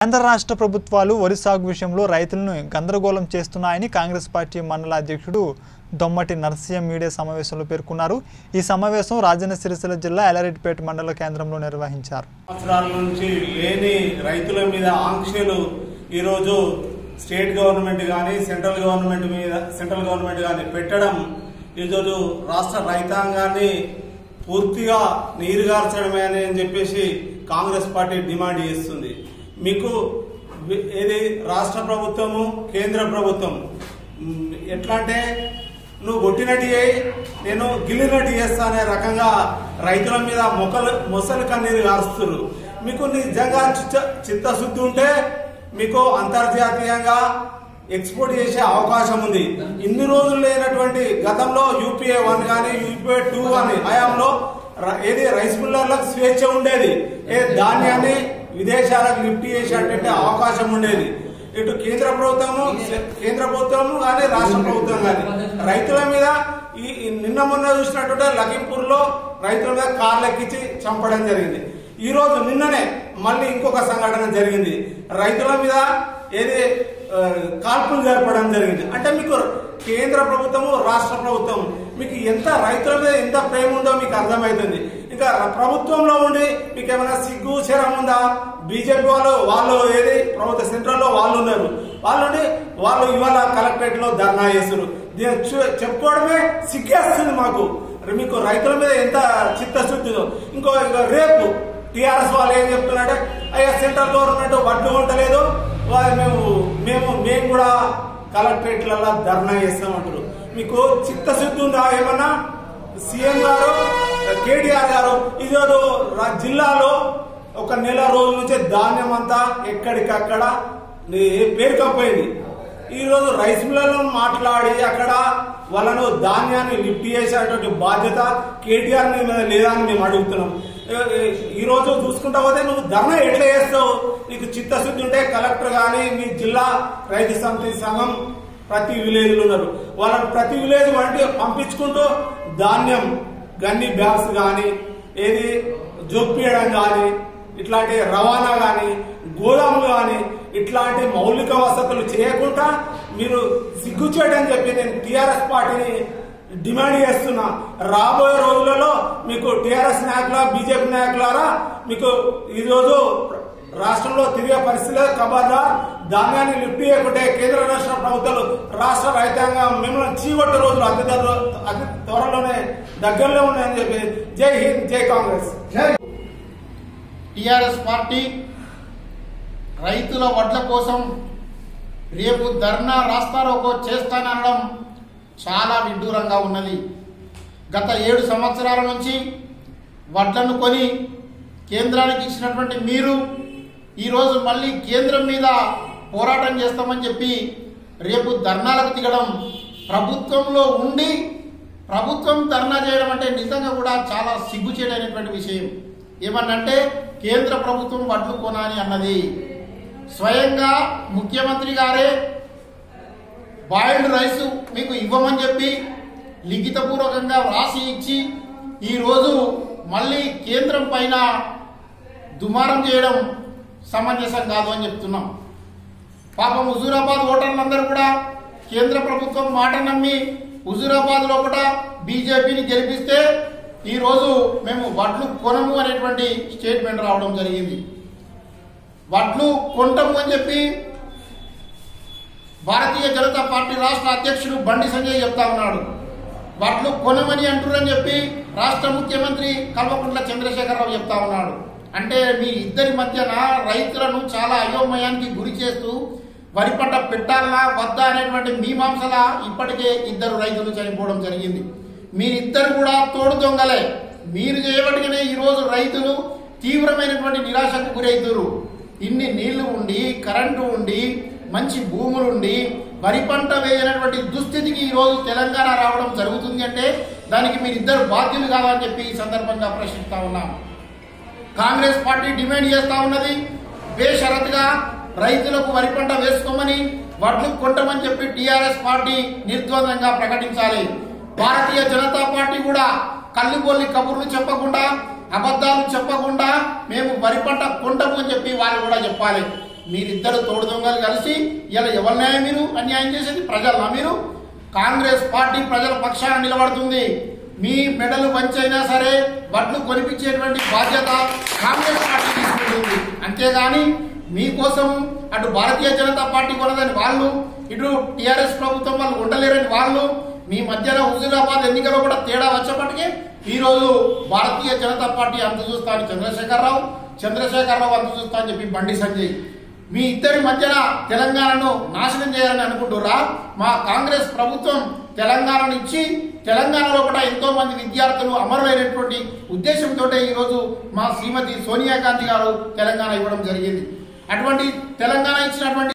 కేంద్ర రాష్ట్ర ప్రభుత్వాలు వరి సాగు విషయంలో రైతులను గందరగోళం చేస్తున్నాయని కాంగ్రెస్ పార్టీ మండల అధ్యక్షుడు దొమ్మటి నర్సయ్య మీడియా సమావేశంలో పేర్కొన్నారు. ఈ సమావేశం రాజన్న సిరిసిల్ల జిల్లా ఎల్లారెడ్డిపేట మండల కేంద్రంలో నిర్వహించారు. సంవత్సరాల నుంచి లేని రైతుల మీద ఆంక్షలు ఈ రోజు స్టేట్ గవర్నమెంట్ గాని సెంట్రల్ గవర్నమెంట్ గాని పెట్టడం ఈ రోజు రాష్ట్ర రైతాంగాన్ని పూర్తిగా నీరుగార్చడమే అని చెప్పేసి కాంగ్రెస్ పార్టీ డిమాండ్ చేస్తుంది. మీకు ఏది రాష్ట్ర ప్రభుత్వము కేంద్ర ప్రభుత్వం ఎట్లా అంటే నువ్వు కొట్టినట్టు చేయి నేను గిల్లినట్టు చేస్తా అనే రకంగా రైతుల మీద మొసలు కన్నీరు గారుస్తున్నారు. మీకు నిజంగా చిత్తశుద్ధి ఉంటే మీకు అంతర్జాతీయంగా ఎక్స్పోర్ట్ చేసే అవకాశం ఉంది. ఇన్ని రోజులు లేనటువంటి గతంలో యూపీఏ 1 కానీ యూపీఏ 2 కానీ హయాంలో ఏది రైస్ మిల్లర్లకు స్వేచ్ఛ ఉండేది. ధాన్యాన్ని విదేశాలకు లిఫ్ట్ చేసేటువంటి అవకాశం ఉండేది. ఇటు కేంద్ర ప్రభుత్వము కానీ రాష్ట్ర ప్రభుత్వం కానీ రైతుల మీద నిన్న మొన్న చూసినట్టుంటే లఖీంపూర్ లో రైతుల మీద కార్లు ఎక్కించి చంపడం జరిగింది. ఈ రోజు నిన్ననే మళ్ళీ ఇంకొక సంఘటన జరిగింది. రైతుల మీద ఏది కాల్పులు జరపడం జరిగింది. అంటే మీకు కేంద్ర ప్రభుత్వము రాష్ట్ర ప్రభుత్వం మీకు ఎంత రైతుల మీద ఎంత ప్రేమ ఉందో మీకు అర్థమవుతుంది. ఇంకా ప్రభుత్వంలో ఉండి మీకు ఏమైనా సిగ్గు శరం ఉందా? బీజేపీ వాళ్ళు ఏది ప్రభుత్వ సెంట్రల్ లో వాళ్ళు ఉన్నారు. వాళ్ళు ఇవాళ కలెక్టరేట్ లో ధర్నా చేస్తున్నారు. చెప్పుకోవడమే సిగ్గేస్తుంది మాకు. మీకు రైతుల మీద ఎంత చిత్తశుద్ధిదో. రేపు టీఆర్ఎస్ వాళ్ళు ఏం చెప్తున్నారంటే అయ్యా సెంట్రల్ గవర్నమెంట్ వడ్లు కొంటలేదు మేము కూడా కలెక్టరేట్లలో ధర్నా చేస్తామంటారు. మీకు చిత్తశుద్ధి ఉందా ఏమన్నా? సీఎం గారు కేటీఆర్ గారు ఈరోజు జిల్లాలో ఒక నెల రోజుల నుంచి ధాన్యం అంతా ఎక్కడికక్కడ పేరుకపోయింది. ఈ రోజు రైస్ మిల్లర్లను మాట్లాడి అక్కడ వాళ్ళను ధాన్యాన్ని లిఫ్ట్ చేసేటువంటి బాధ్యత కేటీఆర్ మీద లేదా అని మేము అడుగుతున్నాం. ఈ రోజు చూసుకుంటా పోతే నువ్వు ధర్నా ఎట్లా చేస్తావు? నీకు చిత్తశుద్ధి ఉంటే కలెక్టర్ గాని మీ జిల్లా రైతు సమితి సంఘం ప్రతి విలేజ్ ఉన్నారు. వాళ్ళని ప్రతి విలేజ్ వంటి పంపించుకుంటూ ధాన్యం గన్ని బ్యాగ్స్ గాని ఏది జోపియడం గాని ఇట్లాంటి రవాణా గాని గోదాములు గాని ఇట్లాంటి మౌలిక వసతులు చేయకుండా మీరు సిగ్గుచేయడం చెప్పి నేను టీఆర్ఎస్ పార్టీని డిమాండ్ చేస్తున్నా. రాబోయే రోజులలో మీకు టీఆర్ఎస్ నాయకుల బీజేపీ నాయకులారా మీకు ఈ రోజు రాష్ట్రంలో తిరిగే పరిస్థితుల్లో ఖబర్దార్ ధాన్యాన్ని లిఫ్ట్ చేయకుంటే కేంద్ర రాష్ట్ర ప్రభుత్వాలు రాష్ట్ర రైతాంగం మిమ్మల్ని చీవట్టు రోజులు అతి త్వరలోనే దగ్గరలో ఉన్నాయని చెప్పి జై హింద్ జై కాంగ్రెస్. టీఆర్ఎస్ పార్టీ రైతుల వడ్ల కోసం రేపు ధర్నా రాస్తారోకో చేస్తానడం చాలా విడ్డూరంగా ఉన్నది. గత 7 సంవత్సరాల నుంచి వడ్లను కొని కేంద్రానికి ఇచ్చినటువంటి మీరు ఈరోజు మళ్ళీ కేంద్రం మీద పోరాటం చేస్తామని చెప్పి రేపు ధర్నాలకు దిగడం, ప్రభుత్వంలో ఉండి ప్రభుత్వం ధర్నా చేయడం అంటే నిజంగా కూడా చాలా సిగ్గుచేటైనటువంటి విషయం. ఏమన్నంటే కేంద్ర ప్రభుత్వం వడ్లు కొనాలి అన్నది. స్వయంగా ముఖ్యమంత్రి గారే బాయిల్డ్ రైస్ మీకు ఇవ్వమని చెప్పి లిఖితపూర్వకంగా వ్రాసి ఇచ్చి ఈరోజు మళ్ళీ కేంద్రం పైన దుమారం చేయడం సమంజసం కాదు అని చెప్తున్నాం. పాపం హుజూరాబాద్ ఓటర్లందరూ కూడా కేంద్ర ప్రభుత్వం మాట నమ్మి హుజూరాబాద్ లోపల బీజేపీని గెలిపిస్తే ఈరోజు మేము వడ్లు కొనము అనేటువంటి స్టేట్మెంట్ రావడం జరిగింది. వడ్లు కొంటాము అని చెప్పి భారతీయ జనతా పార్టీ రాష్ట్ర అధ్యక్షుడు బండి సంజయ్ చెప్తా ఉన్నాడు. వడ్లు కొనమని అంటున్నారని చెప్పి రాష్ట్ర ముఖ్యమంత్రి కల్వకుంట్ల చంద్రశేఖరరావు చెప్తా ఉన్నాడు. అంటే మీ ఇద్దరి మధ్యన రైతులను చాలా అయోమయానికి గురి చేస్తూ వరి పంట పెట్టాలా వద్దా అనేటువంటి మీమాంసల ఇప్పటికే 2 రైతులు చనిపోవడం జరిగింది. మీరిద్దరు కూడా తోడు దొంగలే. మీరు చేయబట్టిగానే ఈరోజు రైతులు తీవ్రమైనటువంటి నిరాశకు గురవుతారు. ఇన్ని నీళ్లు ఉండి కరెంటు ఉండి మంచి భూములుండి వరి పంట వేయనటువంటి దుస్థితికి ఈరోజు తెలంగాణ రావడం జరుగుతుంది అంటే దానికి మీరిద్దరు బాధ్యులు కాదని చెప్పి ఈ సందర్భంగా ప్రశ్నిస్తా ఉన్నాం. కాంగ్రెస్ పార్టీ డిమాండ్ చేస్తా ఉన్నది బేషరతుగా రైతులకు వరి పంట వేసుకోమని వడ్లు కొంటమని చెప్పి టీఆర్ఎస్ పార్టీ నిర్ద్వందంగా ప్రకటించాలి. భారతీయ జనతా పార్టీ కూడా కల్లుబొల్లి కబుర్లు చెప్పకుండా అబద్ధాలు చెప్పకుండా మేము వరి పంట కొంటాము అని చెప్పి వాళ్ళు కూడా చెప్పాలి. మీరిద్దరు తోడు దొంగలు కలిసి ఇలా ఎవరినైనా మీరు అన్యాయం చేసేది ప్రజలనా? మీరు కాంగ్రెస్ పార్టీ ప్రజల పక్షాన నిలబడుతుంది. మీ మెడలు వంచైనా సరే వడ్లు కొనిపించేటువంటి బాధ్యత కాంగ్రెస్ పార్టీ తీసుకుంటుంది. అంతేగాని మీకోసం అటు భారతీయ జనతా పార్టీ కొనదని వాళ్ళు, ఇటు టిఆర్ఎస్ ప్రభుత్వం వాళ్ళు ఉండలేరని వాళ్ళు, మీ మధ్యన హుజూరాబాద్ ఎన్నికలో కూడా తేడా వచ్చేప్పటికీ ఈ రోజు భారతీయ జనతా పార్టీ అంత చూస్తా అని చంద్రశేఖరరావు అంత చూస్తా అని చెప్పి బండి సంజయ్, మీ ఇద్దరి మధ్యన తెలంగాణను నాశనం చేయాలని అనుకుంటురా? మా కాంగ్రెస్ ప్రభుత్వం తెలంగాణను ఇచ్చి తెలంగాణలో కూడా ఎంతో మంది విద్యార్థులు అమరులైనటువంటి ఉద్దేశంతో ఈ రోజు మా శ్రీమతి సోనియా గాంధీ గారు తెలంగాణ ఇవ్వడం జరిగింది. అటువంటి తెలంగాణ ఇచ్చినటువంటి